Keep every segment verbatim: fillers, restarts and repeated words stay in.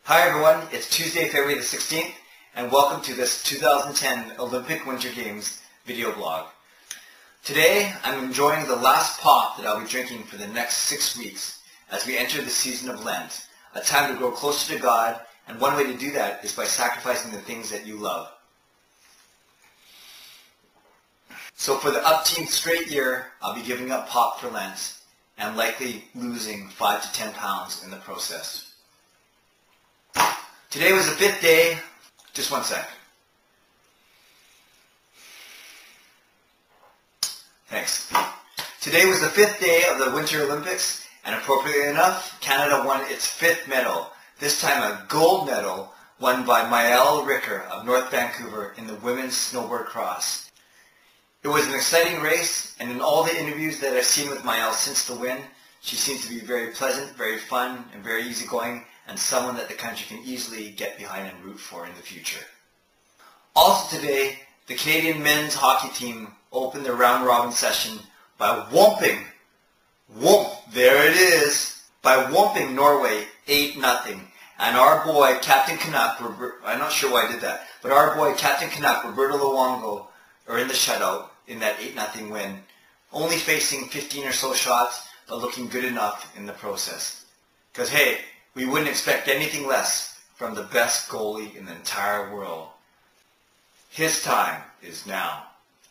Hi everyone, it's Tuesday, February the sixteenth, and welcome to this two thousand ten Olympic Winter Games video blog. Today, I'm enjoying the last pop that I'll be drinking for the next six weeks as we enter the season of Lent, a time to grow closer to God, and one way to do that is by sacrificing the things that you love. So for the upteenth straight year, I'll be giving up pop for Lent, and likely losing five to ten pounds in the process. Today was the fifth day, just one sec. Thanks. Today was the fifth day of the Winter Olympics, and appropriately enough, Canada won its fifth medal, this time a gold medal won by Maelle Ricker of North Vancouver in the women's snowboard cross. It was an exciting race, and in all the interviews that I've seen with Maelle since the win, she seems to be very pleasant, very fun, and very easygoing, and someone that the country can easily get behind and root for in the future. Also today, the Canadian men's hockey team opened their round-robin session by whomping, whoomp, there it is, by whomping Norway eight nothing. And our boy, Captain Canuck, I'm not sure why I did that, but our boy, Captain Canuck, Roberto Luongo, are in the shutout in that eight nothing win, only facing fifteen or so shots, but looking good enough in the process. Because hey, we wouldn't expect anything less from the best goalie in the entire world. His time is now.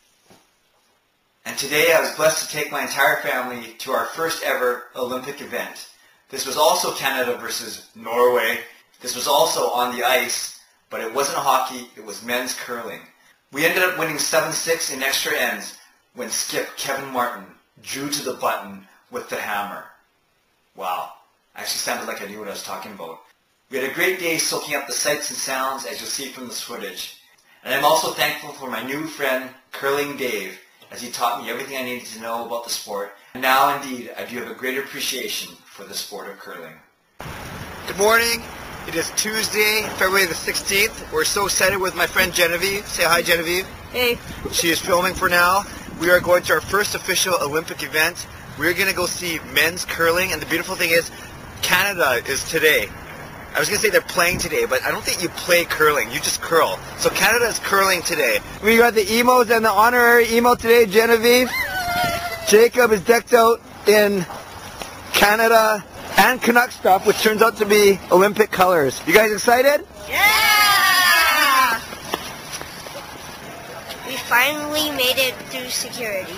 And today I was blessed to take my entire family to our first ever Olympic event. This was also Canada versus Norway. This was also on the ice, but it wasn't hockey, it was men's curling. We ended up winning seven six in extra ends when skip Kevin Martin drew to the button with the hammer. Wow. Actually sounded like I knew what I was talking about. We had a great day soaking up the sights and sounds, as you'll see from this footage. And I'm also thankful for my new friend, Curling Dave, as he taught me everything I needed to know about the sport. And now, indeed, I do have a great appreciation for the sport of curling. Good morning. It is Tuesday, February the sixteenth. We're so excited with my friend Genevieve. Say hi, Genevieve. Hey. She is filming for now. We are going to our first official Olympic event. We're going to go see men's curling, and the beautiful thing is, Canada is today. I was going to say they're playing today, but I don't think you play curling. You just curl. So Canada is curling today. We got the emos and the honorary emo today, Genevieve. Jacob is decked out in Canada and Canuck stuff, which turns out to be Olympic colors. You guys excited? Yeah! We finally made it through security.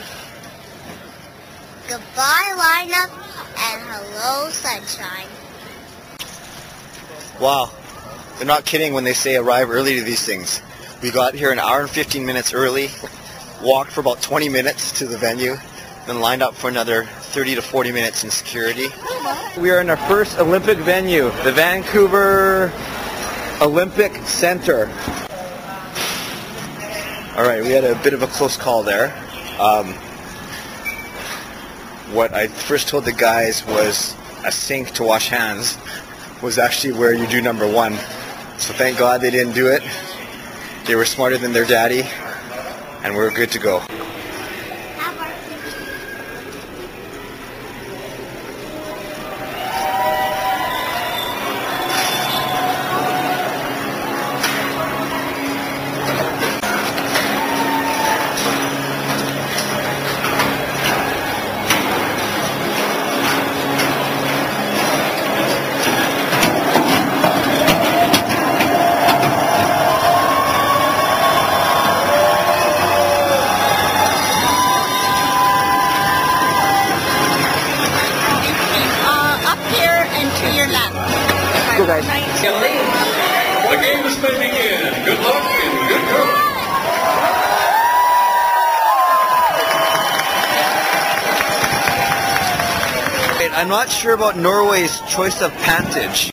Goodbye, lineup, and hello, sunshine. Wow. They're not kidding when they say arrive early to these things. We got here an hour and fifteen minutes early, walked for about twenty minutes to the venue, then lined up for another thirty to forty minutes in security. We are in our first Olympic venue, the Vancouver Olympic Center. Alright, we had a bit of a close call there. Um, what I first told the guys was a sink to wash hands was actually where you do number one. So thank God they didn't do it. They were smarter than their daddy, and we're good to go. Go guys. The game is may begin. Good luck and good go. I'm not sure about Norway's choice of pantage.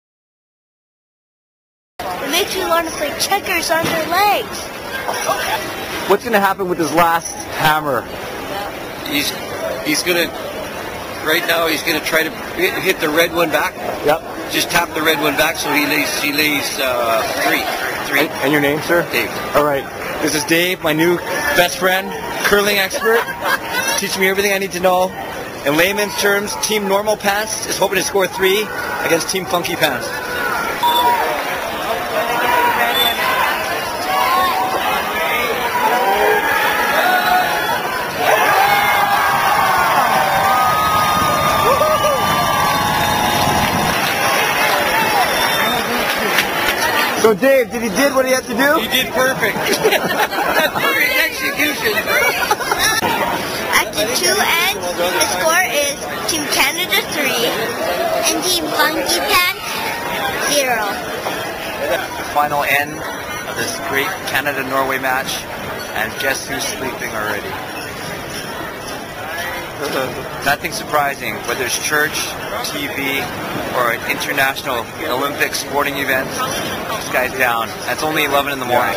It makes you want to play checkers on their legs. What's going to happen with his last hammer? He's he's going to, right now he's going to try to hit, hit the red one back. Yep. Just tap the red one back so he lays, he lays uh, three. Three. And, and your name, sir? Dave. All right. This is Dave, my new best friend, curling expert. Teach me everything I need to know. In layman's terms, Team Normal Pants is hoping to score three against Team Funky Pants. So Dave, did he did what he had to do? He did perfect. Perfect execution. After two ends, the score is Team Canada three and Team Funky Pack zero. Final end of this great Canada Norway match, and guess who's sleeping already? Nothing surprising, whether it's church, T V, or an international Olympic sporting event, this guy's down. That's only eleven in the morning.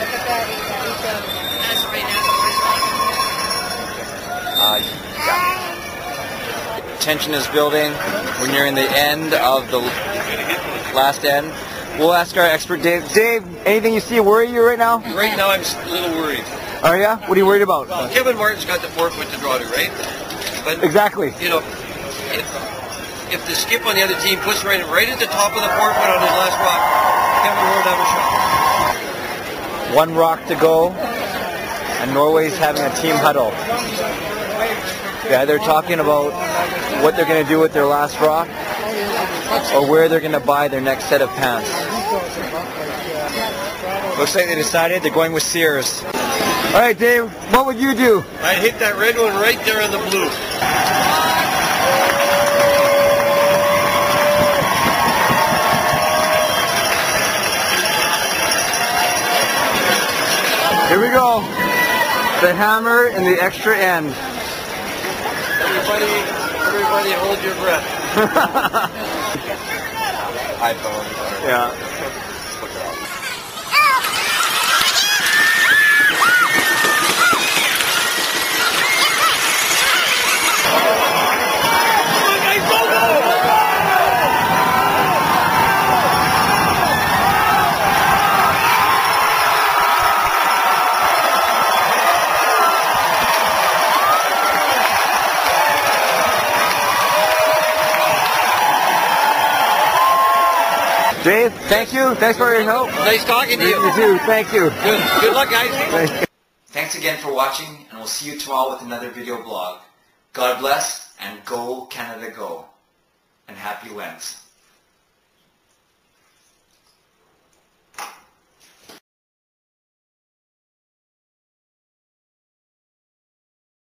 Uh, yeah. Tension is building. We're nearing the end of the last end. We'll ask our expert, Dave. Dave, anything you see worry you right now? Right now I'm a little worried. Oh yeah? What are you worried about? Well, Kevin Martin's got the forfeit to draw to, right? But, exactly. You know, if, if the skip on the other team puts right, right at the top of the forfeit on his last rock, Kevin won't have a shot. One rock to go, and Norway's having a team huddle. Yeah, they're talking about what they're going to do with their last rock, or where they're going to buy their next set of pants. Looks like they decided they're going with Sears. All right, Dave, what would you do? I'd hit that red one right there on the blue. Here we go. The hammer in the extra end. Everybody, everybody hold your breath. iPhone. Yeah. Dave, thank you. Thanks for your help. Nice talking to you. You too. Thank you. Good, good luck, guys. Thanks again for watching, and we'll see you tomorrow with another video blog. God bless, and go Canada go. And happy Lent.